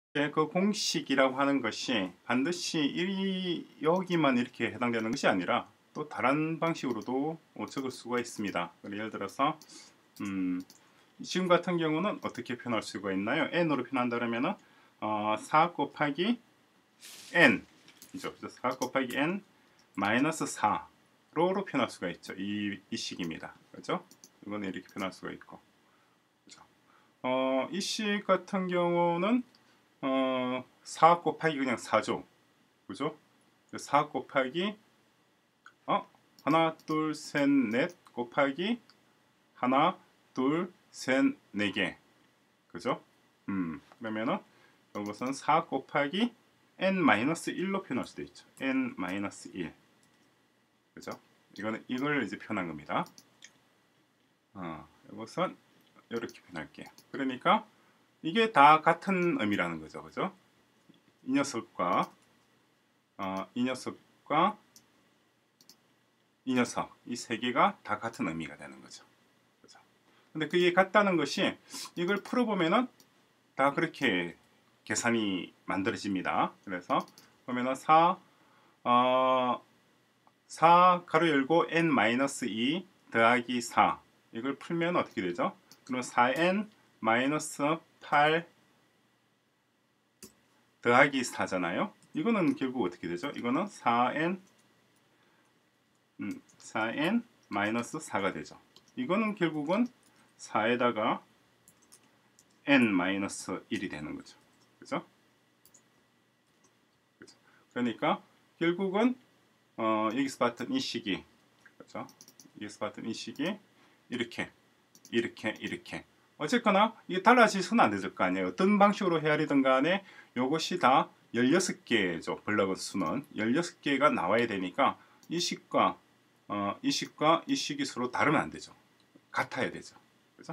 그 공식이라고 하는 것이 반드시 여기만 이렇게 해당되는 것이 아니라 또 다른 방식으로도 적을 수가 있습니다. 예를 들어서 지금 같은 경우는 어떻게 표현할 수가 있나요? n으로 표현한다면은 4 곱하기 n 이죠. 4 곱하기 n 마이너스 4로로 표현할 수가 있죠. 이 식입니다. 그죠? 이거는 이렇게 표현할 수가 있고, 그죠? 이 식 같은 경우는 4 곱하기 그냥 4죠. 그죠? 4 곱하기 하나, 둘, 셋, 넷 곱하기 하나, 둘, 셋, 네 개. 그죠? 그러면은 이것은 4 곱하기 n-1로 표현할 수도 있죠. n-1. 그죠? 이걸 이제 표현한 겁니다. 이것은 이렇게 표현할게요. 그러니까 이게 다 같은 의미라는 거죠. 그죠? 이 녀석과 이 녀석과 이 녀석, 이 세 개가 다 같은 의미가 되는 거죠. 그죠? 근데 그게 같다는 것이 이걸 풀어보면은 다 그렇게 계산이 만들어집니다. 그래서 보면은 4 가로 열고 n-2 더하기 4 이걸 풀면 어떻게 되죠? 그럼 4n-8 더하기 4잖아요. 이거는 결국 어떻게 되죠? 이거는 4n-4가 되죠. 이거는 결국은 4에다가 n-1이 되는 거죠. 그죠? 그러니까 결국은 여기서 봤던 이 식이, 그죠? 여기서 봤던 이 식이 이렇게 어쨌거나 이게 달라지서는 안 되실 거 아니에요. 어떤 방식으로 헤아리든 간에 이것이 다 16개죠. 블럭의 수는 16개가 나와야 되니까 이 식과 이 식이 서로 다르면 안 되죠. 같아야 되죠. 그죠?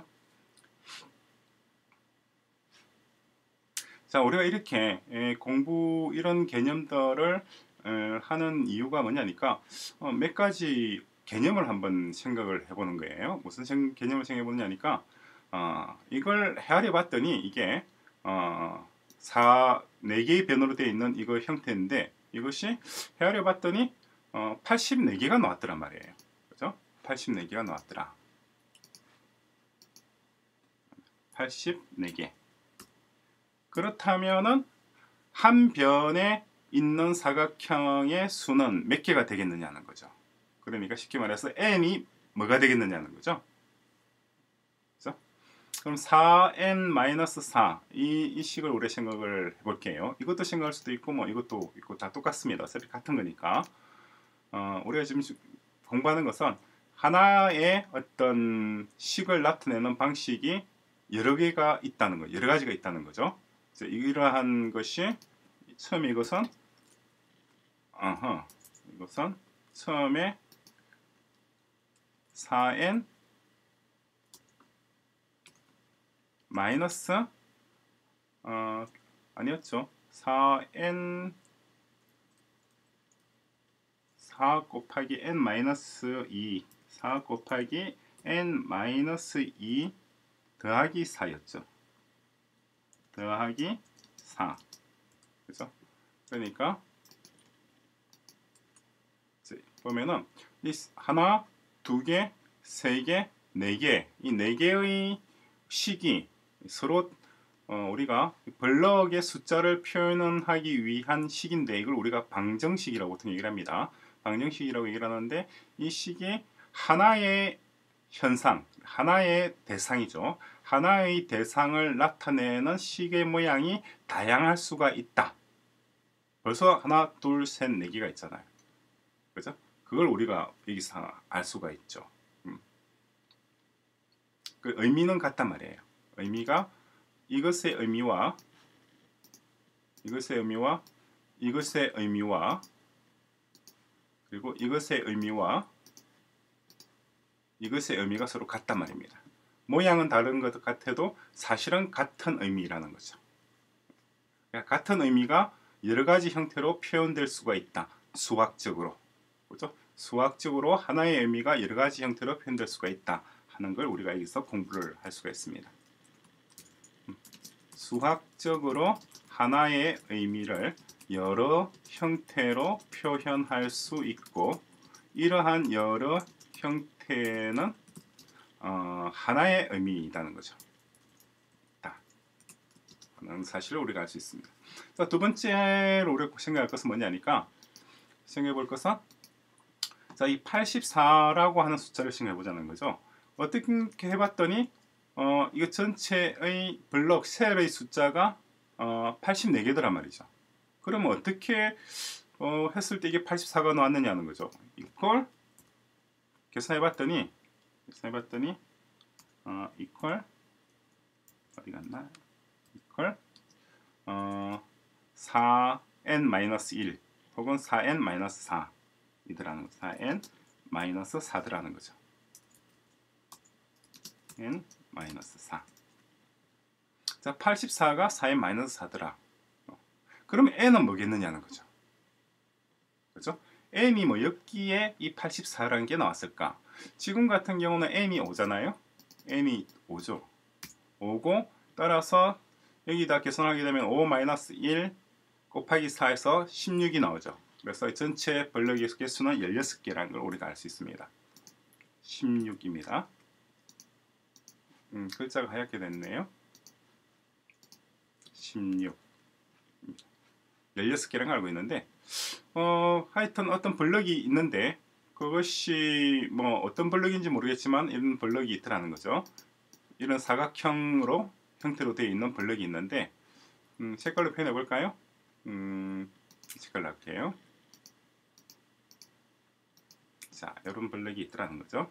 자, 우리가 이렇게 공부 이런 개념들을 하는 이유가 뭐냐니까 몇 가지 개념을 한번 생각을 해보는 거예요. 무슨 개념을 생각해 보느냐니까 이걸 헤아려 봤더니 이게 4개의 변으로 되어 있는 이거 형태인데 이것이 헤아려 봤더니 84개가 나왔더란 말이에요. 그죠? 84개가 나왔더라. 84개. 그렇다면은 한 변에 있는 사각형의 수는 몇 개가 되겠느냐는 거죠. 그러니까 쉽게 말해서 n이 뭐가 되겠느냐는 거죠. 그렇죠? 그럼 4n-4 이 식을 우리 생각을 해볼게요. 이것도 생각할 수도 있고 뭐 이것도 있고 다 똑같습니다. 어차피 같은 거니까. 우리가 지금 공부하는 것은 하나의 어떤 식을 나타내는 방식이 여러 개가 있다는 거, 여러 가지가 있다는 거죠. 이러한 것이 처음에 이것은 처음에 4n 마이너스 아니었죠. 4n 4 곱하기 n 마이너스 2 4 곱하기 n 마이너스 2 더하기 4였죠. 더하기 4. 그죠? 그러니까 보면은 이 하나, 두 개, 세 개, 네 개, 이 네 개의 식이 서로 우리가 블럭의 숫자를 표현하기 위한 식인데 이걸 우리가 방정식이라고 보통 얘기를 합니다. 방정식이라고 얘기를 하는데 이 식이 하나의 현상, 하나의 대상이죠. 하나의 대상을 나타내는 식의 모양이 다양할 수가 있다. 벌써 하나, 둘, 셋, 네 개가 있잖아요. 그죠? 그걸 우리가 여기서 알 수가 있죠. 그 의미는 같단 말이에요. 의미가 이것의 의미와 이것의 의미와 이것의 의미와 그리고 이것의 의미와 이것의 의미가 서로 같단 말입니다. 모양은 다른 것 같아도 사실은 같은 의미라는 거죠. 그러니까 같은 의미가 여러 가지 형태로 표현될 수가 있다. 수학적으로. 그렇죠? 수학적으로 하나의 의미가 여러 가지 형태로 표현될 수가 있다 하는 걸 우리가 여기서 공부를 할 수가 있습니다. 수학적으로 하나의 의미를 여러 형태로 표현할 수 있고 이러한 여러 형태는 하나의 의미이다는 거죠. 하는 사실을 우리가 알 수 있습니다. 자, 두 번째로 우리가 생각할 것은 뭐냐니까 생각해 볼 것은 자, 이 84라고 하는 숫자를 생각해 보자는 거죠. 어떻게 해봤더니 이거 전체의 블록 셀의 숫자가 84개더란 말이죠. 그러면 어떻게 했을 때 이게 84가 나왔느냐는 거죠. 이걸 계산해봤더니 이퀄 어디 갔나? 이퀄 4n-1 혹은 4n-4 이더라는 거. 4n-4더라는 거죠. n-4. 자, 84가 4n-4더라. 그럼 n은 뭐겠느냐는 거죠. 그죠? n이 뭐였기에 이 84라는 게 나왔을까? 지금 같은 경우는 n이 5잖아요. n이 5죠. 5고 따라서 여기다 계산하게 되면 5-1 곱하기 4에서 16이 나오죠. 그래서 전체 블럭의 개수는 16개라는 걸 우리가 알 수 있습니다. 16입니다. 글자가 하얗게 됐네요. 16 16개라는 걸 알고 있는데 하여튼 어떤 블럭이 있는데 그것이 뭐 어떤 블럭인지 모르겠지만 이런 블럭이 있더라는 거죠. 이런 사각형으로 형태로 되어 있는 블럭이 있는데 색깔로 표현해 볼까요? 색깔로 할게요. 자, 이런 블럭이 있더라는 거죠.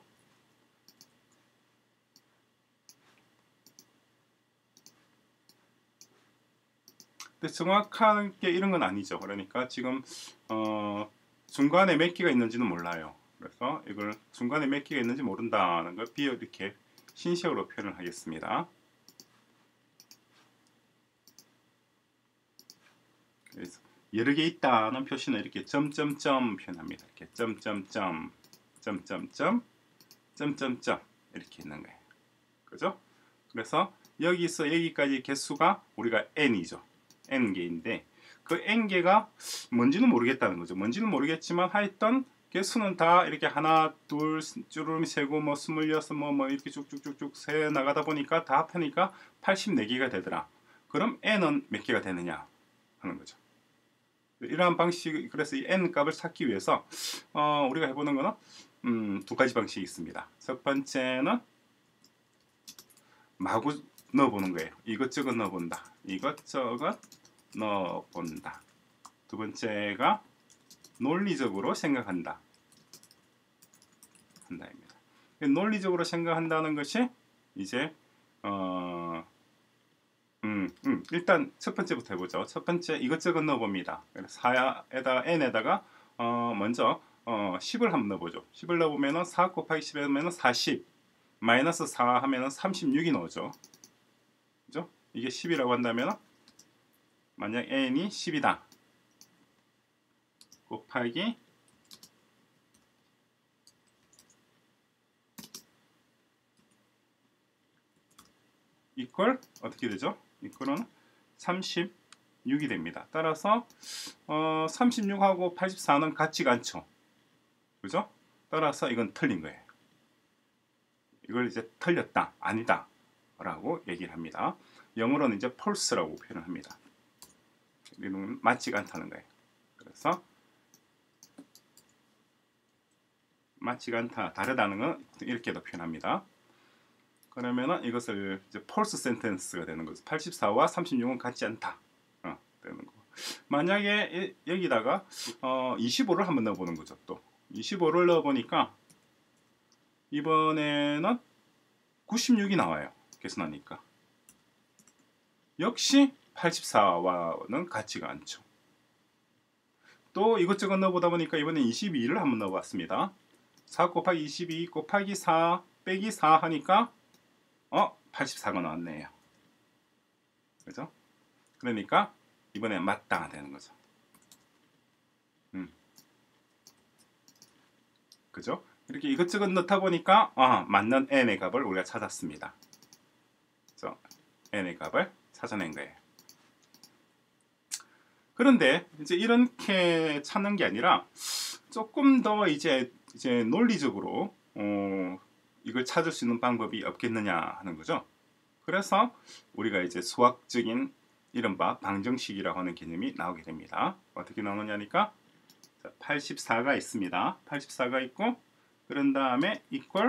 근데 정확하게 이런 건 아니죠. 그러니까 지금 중간에 몇 개가 있는지는 몰라요. 그래서 이걸 중간에 몇 개가 있는지 모른다는 걸 비어 이렇게 신식으로 표현을 하겠습니다. 그래서 여러 개 있다는 표시는 이렇게 점점점 표현합니다. 이렇게 점점점 점점점 점점점 이렇게 있는 거예요. 그죠? 그래서 여기서 여기까지 개수가 우리가 n이죠. n개인데 그 n개가 뭔지는 모르겠다는 거죠. 뭔지는 모르겠지만 하여튼 개수는 다 이렇게 하나, 둘, 쭈루미 세고 뭐 26, 뭐 이렇게 쭉쭉쭉쭉 세 나가다 보니까 다 합하니까 84개가 되더라. 그럼 n은 몇 개가 되느냐 하는 거죠. 이러한 방식, 그래서 이 n 값을 찾기 위해서 우리가 해보는 거는 두 가지 방식이 있습니다. 첫 번째는 마구 넣어보는 거예요. 이것저것 넣어본다. 이것저것 넣어본다. 두 번째가 논리적으로 생각한다. 한다입니다. 논리적으로 생각한다는 것이 이제 일단 첫 번째부터 해보죠. 첫 번째 이것저것 넣어봅니다. 4에다 n에다가 먼저 10을 한번 넣어보죠. 10을 넣어보면 4 곱하기 10에 하면 40 마이너스 4 하면 36이 나오죠. 그죠? 이게 10이라고 한다면 만약 n이 10이다. 곱하기 이퀄 어떻게 되죠? 이퀄은 36이 됩니다. 따라서 36하고 84는 같지가 않죠. 그죠? 따라서 이건 틀린 거예요. 이걸 이제 틀렸다, 아니다 라고 얘기를 합니다. 영어로는 이제 false라고 표현을 합니다. 이는 맞지가 않다는 거예요. 그래서 맞지가 않다, 다르다는 건 이렇게도 표현합니다. 그러면은 이것을 이제 false sentence가 되는 거죠. 84와 36은 같지 않다. 되는 거. 만약에 여기다가 25를 한번 넣어보는 거죠. 또 25를 넣어보니까 이번에는 96이 나와요. 계산하니까. 역시 84와는 같지가 않죠. 또 이것저것 넣어보다 보니까 이번에 22를 한번 넣어봤습니다. 4 곱하기 22 곱하기 4 빼기 4 하니까 84가 나왔네요. 그죠? 그러니까 이번에 맞다 되는 거죠. 그죠? 이렇게 이것저것 넣다 보니까 맞는 n의 값을 우리가 찾았습니다. 그래서 n의 값을 찾아낸 거예요. 그런데 이제 이렇게 찾는 게 아니라 조금 더 이제 논리적으로 이걸 찾을 수 있는 방법이 없겠느냐 하는 거죠. 그래서 우리가 이제 수학적인 이른바 방정식이라고 하는 개념이 나오게 됩니다. 어떻게 나오느냐니까 84가 있습니다. 84가 있고 그런 다음에 equal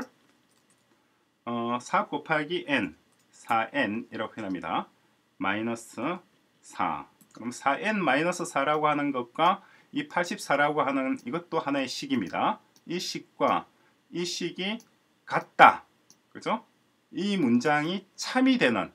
4 곱하기 n 4n이라고 표현합니다. 마이너스 4. 그럼 4n-4라고 하는 것과 이 84라고 하는 이것도 하나의 식입니다. 이 식과 이 식이 같다. 그죠? 이 문장이 참이 되는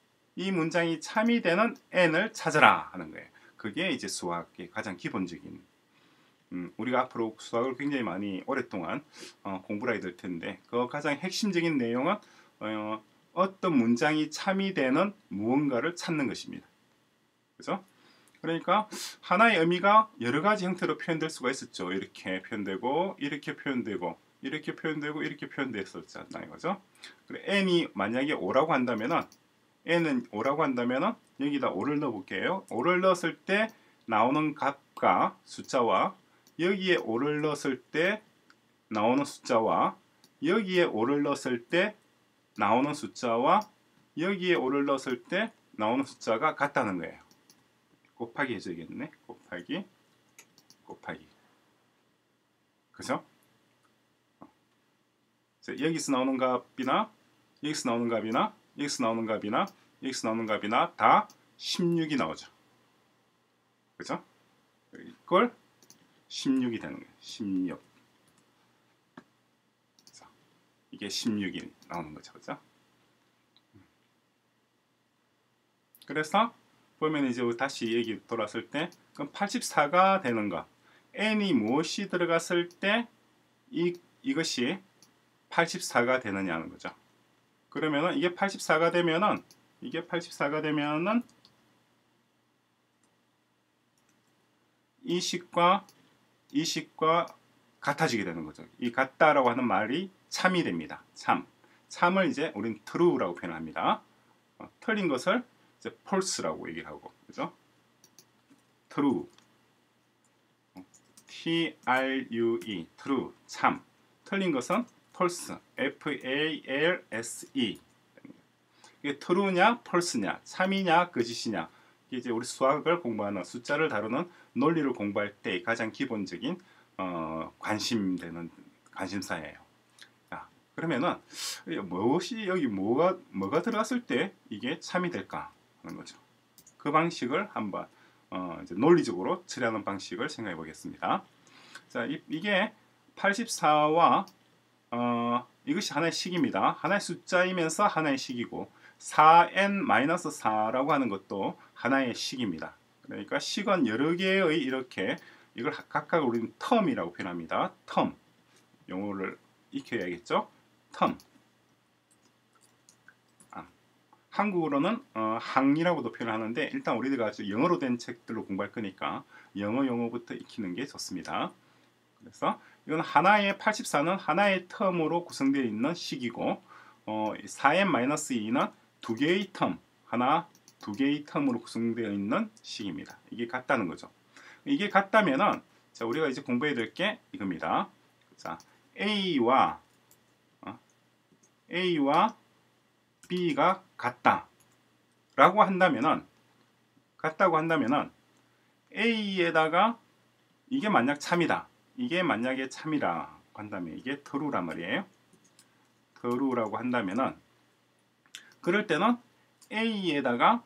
n을 찾아라 하는 거예요. 그게 이제 수학의 가장 기본적인 우리가 앞으로 수학을 굉장히 많이 오랫동안 공부를 해야 될 텐데 그 가장 핵심적인 내용은 어떤 문장이 참이 되는 무언가를 찾는 것입니다. 그죠? 그러니까 하나의 의미가 여러 가지 형태로 표현될 수가 있었죠. 이렇게 표현되고 이렇게 표현되고 이렇게 표현되고 이렇게 표현됐었잖아요. 그죠? 그래 n이 만약에 5라고 한다면은 n은 5라고 한다면은 여기다 5를 넣어 볼게요. 5를 넣었을 때 나오는 값과 숫자와 여기에 5를 넣었을 때 나오는 숫자와 여기에 5를 넣었을 때 나오는 숫자와 여기에 5를 넣었을 때 나오는 숫자가 같다는 거예요. 곱하기 해줘야겠네. 곱하기 그죠? 여기서 나오는 값이나 여기서 나오는 값이나 여기서 나오는 값이나 여기서 나오는 값이나 다 16이 나오죠. 그죠? 이걸 16이 되는 거예요. 16. 그래서 이게 16이 나오는 거죠. 그죠? 그래서 보면 이제 다시 얘기 돌아왔을 때 그럼 84가 되는가? n이 무엇이 들어갔을 때 이것이 84가 되느냐는 거죠. 그러면은 이게 84가 되면은 이 식과 같아지게 되는 거죠. 이 같다라고 하는 말이 참이 됩니다. 참을 이제 우리는 true라고 표현합니다. 틀린 것을 이제 false라고 얘기를 하고, 그죠? true, T-R-U-E, true, 참. 틀린 것은 false, F-A-L-S-E. 이게 true냐, false냐, 참이냐, 거짓이냐. 이게 이제 우리 수학을 공부하는 숫자를 다루는 논리를 공부할 때 가장 기본적인 관심되는 관심사예요. 자, 그러면은 무엇이 여기 뭐가 들어갔을 때 이게 참이 될까 하는 거죠. 그 방식을 한번 이제 논리적으로 처리하는 방식을 생각해 보겠습니다. 자, 이게 84와 이것이 하나의 식입니다. 하나의 숫자이면서 하나의 식이고 4n-4라고 하는 것도 하나의 식입니다. 그러니까 식은 여러 개의 이렇게 이걸 각각 우리는 텀이라고 표현합니다. 텀. 용어를 익혀야겠죠? 텀. 한국어로는 항이라고도 표현하는데 일단 우리가 영어로 된 책들로 공부할 거니까 영어 용어부터 익히는 게 좋습니다. 그래서 이건 하나의 84는 하나의 텀으로 구성되어 있는 식이고 4n-2는 두 개의 텀, 두 개의 텀으로 구성되어 있는 식입니다. 이게 같다는 거죠. 이게 같다면은 자, 우리가 이제 공부해야 될 게 이겁니다. 자, A와 B가 같다고 한다면은 A에다가 이게 만약 참이다. 이게 만약에 참이라 한다면 이게 true란 말이에요. true라고 한다면은 그럴 때는 A에다가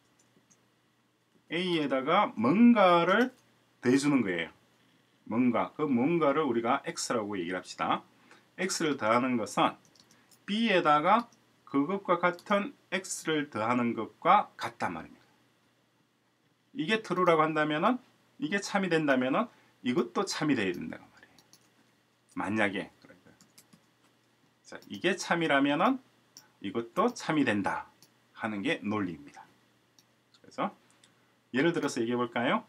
뭔가를 더해주는 거예요. 그 뭔가를 우리가 X라고 얘기를 합시다. X를 더하는 것은 B에다가 그것과 같은 X를 더하는 것과 같단 말입니다. 이게 true라고 한다면은 이게 참이 된다면은 이것도 참이 돼야 된다고 말이에요. 만약에 자, 이게 참이라면은 이것도 참이 된다 하는 게 논리입니다. 그래서 예를 들어서 얘기해 볼까요?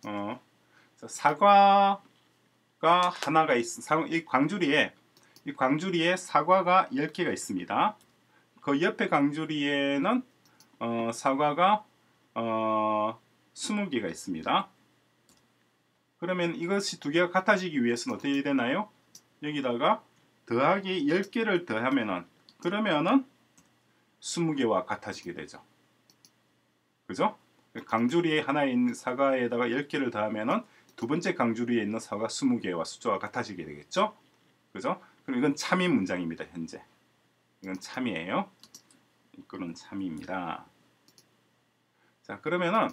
사과가 하나가 이 광주리에 사과가 10개가 있습니다. 그 옆에 광주리에는 사과가 20개가 있습니다. 그러면 이것이 두 개가 같아지기 위해서는 어떻게 되나요? 여기다가 더하기 10개를 더하면은 그러면은 20개와 같아지게 되죠. 그죠? 강주리에 하나에 있는 사과에다가 10개를 더하면은 두 번째 강주리에 있는 사과 20개와 숫자가 같아지게 되겠죠? 그죠? 그럼 이건 참인 문장입니다. 현재. 이건 참이에요. 이거는 참입니다. 자, 그러면은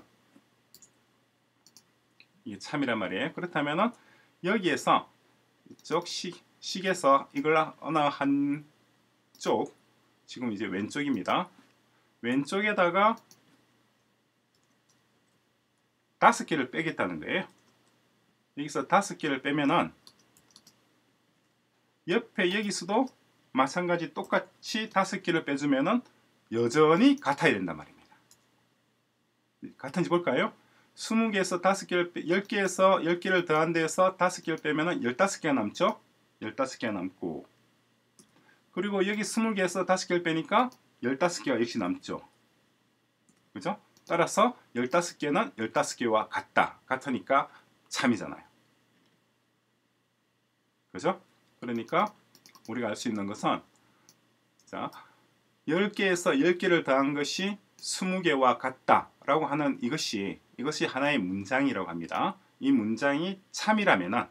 이게 참이란 말이에요. 그렇다면은 여기에서 이쪽 식에서 이걸 어느 한쪽, 지금 이제 왼쪽입니다. 왼쪽에다가 5개를 빼겠다는 거예요. 여기서 5개를 빼면은 옆에 여기서도 마찬가지 똑같이 5개를 빼주면은 여전히 같아야 된단 말입니다. 같은지 볼까요? 20개에서 5개를 10개에서 10개를 더한 데에서 5개를 빼면은 15개가 남죠? 15개가 남고, 그리고 여기 20개에서 5개를 빼니까 15개가 역시 남죠. 그죠? 따라서 15개는 15개와 같다. 같으니까 참이잖아요. 그죠? 그러니까 우리가 알 수 있는 것은, 자, 10개에서 10개를 더한 것이 20개와 같다 라고 하는 이것이 하나의 문장이라고 합니다. 이 문장이 참이라면은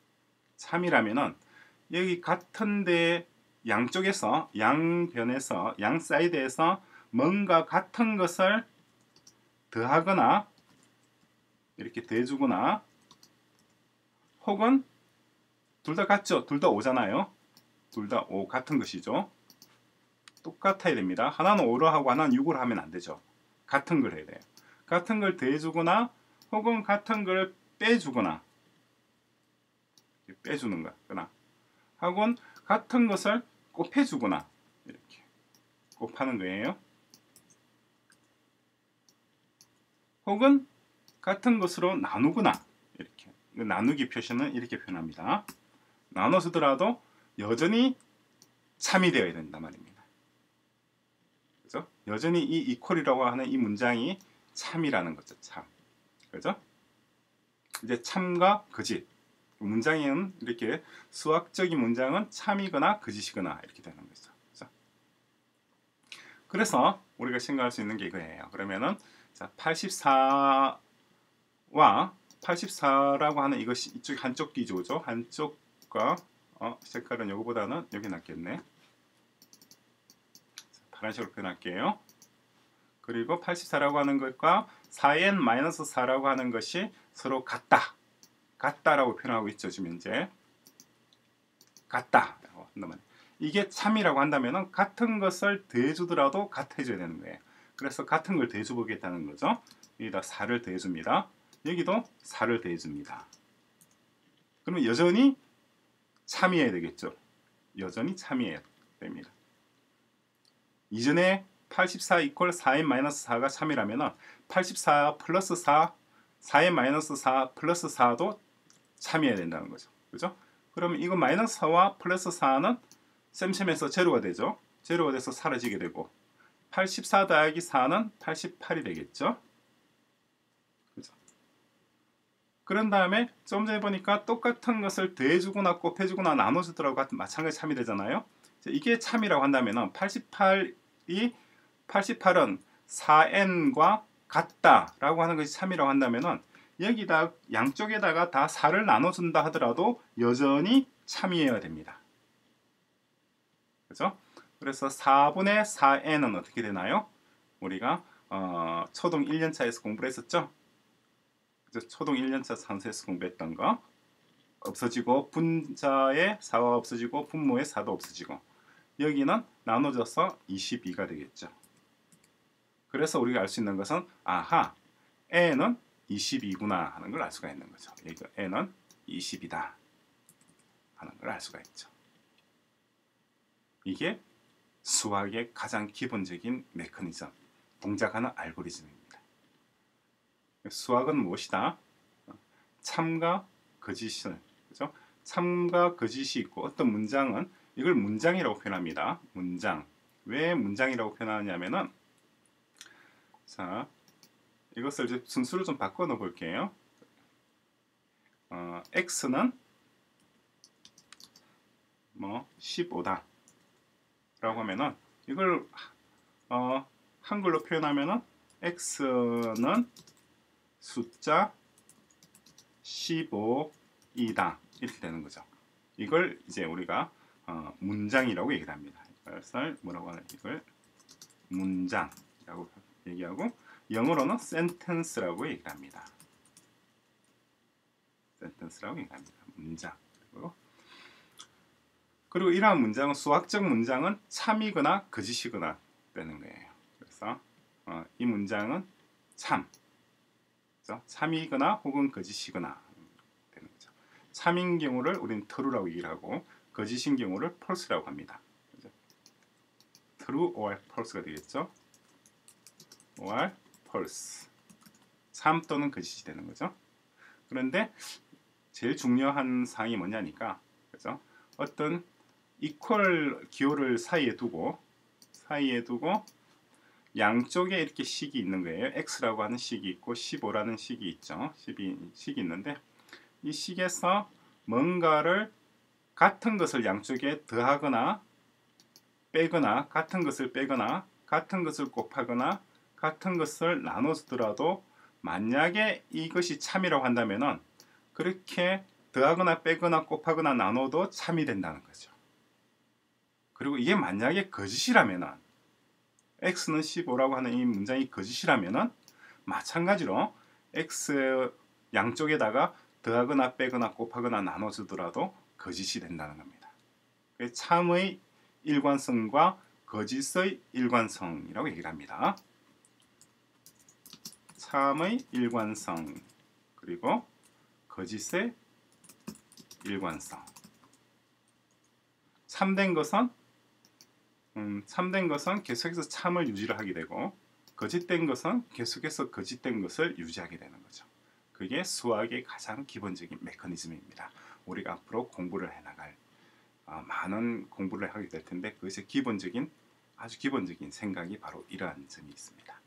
여기 같은데 양쪽에서, 양변에서, 양 사이드에서 뭔가 같은 것을 더하거나 이렇게 더해주거나, 혹은 둘 다 같죠? 둘 다 5잖아요. 둘 다 5 같은 것이죠. 똑같아야 됩니다. 하나는 5로 하고 하나는 6으로 하면 안 되죠. 같은 걸 해야 돼요. 같은 걸 더해주거나 혹은 같은 걸 빼주거나, 빼주는 거나, 혹은 같은 것을 곱해주거나, 이렇게 곱하는 거예요. 혹은 같은 것으로 나누거나, 이렇게 나누기 표시는 이렇게 표현합니다. 나눠주더라도 여전히 참이 되어야 된단 말입니다. 그죠? 여전히 이 이퀄이라고 하는 이 문장이 참이라는 거죠. 참. 그죠? 이제 참과 거짓. 문장은 이렇게 수학적인 문장은 참이거나 거짓이거나 이렇게 되는 거죠. 그죠? 그래서 우리가 생각할 수 있는 게 이거예요. 그러면은 자, 84와 84라고 하는 이것이 이쪽 한쪽 기조죠. 한쪽과 색깔은 요거보다는 여기 낫겠네. 파란색으로 표현할게요. 그리고 84라고 하는 것과 4n-4라고 하는 것이 서로 같다라고 표현하고 있죠. 지금 현재 같다라고 한다면, 이게 참이라고 한다면 같은 것을 더해주더라도 같아져야 되는 거예요. 그래서 같은 걸 더해줘 보겠다는 거죠. 여기다 4를 더해줍니다. 여기도 4를 더해줍니다. 그러면 여전히 참이어야 되겠죠. 여전히 참이어야 됩니다. 이전에 84 이퀄 4n-4가 참이라면 84 플러스 4, 4n-4 플러스 4도 참이어야 된다는 거죠. 그죠? 그러면 이거 마이너스 4와 플러스 4는 셈셈에서 제로가 되죠. 제로가 돼서 사라지게 되고, 84 더하기 4는 88이 되겠죠. 그죠? 그런 다음에 좀 전에 보니까 똑같은 것을 더해주거나 곱해주거나 나눠주더라고 마찬가지 참이 되잖아요. 이게 참이라고 한다면 88은 4n과 같다라고 하는 것이 참이라고 한다면 여기다 양쪽에다가 다 4를 나눠준다 하더라도 여전히 참이어야 됩니다. 그죠? 그래서 4분의 4n은 어떻게 되나요? 우리가 초등 1년차에서 공부를 했었죠? 그죠? 초등 1년차 산수에서 공부했던 거 없어지고, 분자의 4가 없어지고 분모의 4도 없어지고, 여기는 나눠져서 22가 되겠죠. 그래서 우리가 알 수 있는 것은 아하, n은 22구나 하는 걸 알 수가 있는 거죠. 여기가 n은 20이다 하는 걸 알 수가 있죠. 이게 수학의 가장 기본적인 메커니즘, 동작하는 알고리즘입니다. 수학은 무엇이다? 참과 거짓을, 그죠? 참과 거짓이 있고, 어떤 문장은 이걸 문장이라고 표현합니다. 문장. 왜 문장이라고 표현하냐면은, 자, 이것을 이제 순수를 좀 바꿔 놓어 볼게요. x는 뭐 15다 라고 하면은 이걸 한글로 표현하면은 x는 숫자 15이다 이렇게 되는 거죠. 이걸 이제 우리가 문장이라고 얘기를 합니다. 이것을 뭐라고 하는, 이걸 문장이라고 얘기하고, 영어로는 sentence라고 얘기를 합니다. sentence라고 얘기합니다. 문장. 그리고 이러한 문장은, 수학적 문장은 참이거나 거짓이거나 되는 거예요. 그래서 이 문장은 참, 그래서 참이거나 혹은 거짓이거나 되는 거죠. 참인 경우를 우리는 true라고 얘기를 하고, 거짓인 경우를 false라고 합니다. true or false가 되겠죠. or false, 참 또는 거짓이 되는 거죠. 그런데 제일 중요한 사항이 뭐냐니까, 그죠? 어떤 이퀄 기호를 사이에 두고 양쪽에 이렇게 식이 있는 거예요. x라고 하는 식이 있고 15라는 식이 있죠. 식이 있는데, 이 식에서 뭔가를, 같은 것을 양쪽에 더하거나 빼거나, 같은 것을 빼거나, 같은 것을 곱하거나, 같은 것을 나누더라도 만약에 이것이 참이라고 한다면은 그렇게 더하거나 빼거나 곱하거나 나눠도 참이 된다는 거죠. 그리고 이게 만약에 거짓이라면은, x는 15라고 하는 이 문장이 거짓이라면은 마찬가지로 x 양쪽에다가 더하거나 빼거나 곱하거나 나눠주더라도 거짓이 된다는 겁니다. 참의 일관성과 거짓의 일관성이라고 얘기를 합니다. 참의 일관성 그리고 거짓의 일관성. 참된 것은 계속해서 참을 유지를 하게 되고, 거짓된 것은 계속해서 거짓된 것을 유지하게 되는 거죠. 그게 수학의 가장 기본적인 메커니즘입니다. 우리가 앞으로 공부를 해나갈 많은 공부를 하게 될 텐데, 그것의 기본적인, 아주 기본적인 생각이 바로 이러한 점이 있습니다.